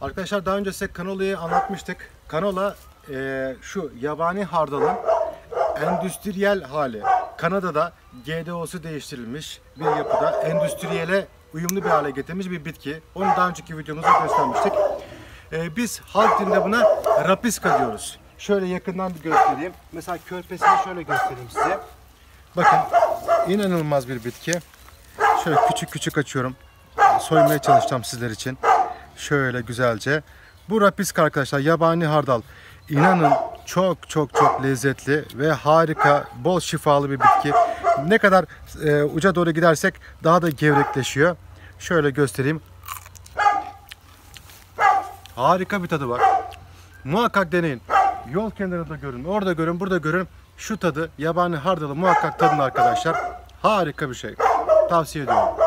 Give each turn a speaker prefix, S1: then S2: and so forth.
S1: Arkadaşlar daha önce size kanola'yı anlatmıştık. Kanola şu yabani hardalın endüstriyel hali. Kanada'da GDO'su değiştirilmiş bir yapıda endüstriyele uyumlu bir hale getirmiş bir bitki. Onu daha önceki videomuzda göstermiştik. Biz halk dilinde buna rapiska diyoruz. Şöyle yakından bir göstereyim. Mesela körpesini şöyle göstereyim size. Bakın inanılmaz bir bitki. Şöyle küçük küçük açıyorum. Soymaya çalışacağım sizler için. Şöyle güzelce. Bu rapiska arkadaşlar, yabani hardal. İnanın çok çok çok lezzetli ve harika, bol şifalı bir bitki. Ne kadar uca doğru gidersek daha da gevrekleşiyor. Şöyle göstereyim. Harika bir tadı var. Muhakkak deneyin. Yol kenarında görün, orada görün, burada görün. Şu tadı, yabani hardalı muhakkak tadın arkadaşlar. Harika bir şey. Tavsiye ediyorum.